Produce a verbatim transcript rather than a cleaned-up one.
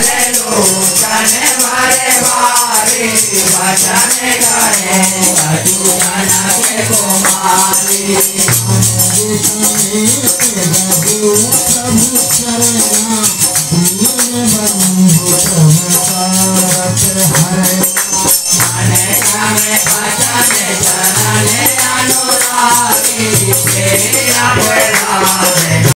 चले लोचन मारे वारी वचन गाए तू जाना के कुमारी प्रभु चरना बंधु हरे माने जाने भजन जनने अनुरागी तेरा